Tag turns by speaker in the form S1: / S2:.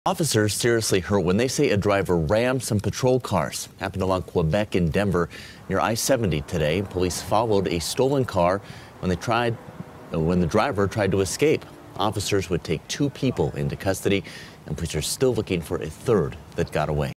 S1: Officers seriously hurt when they say a driver rammed some patrol cars. Happened along Quebec and Denver near I-70 today. Police followed a stolen car when the driver tried to escape. Officers would take 2 people into custody, and police are still looking for a third that got away.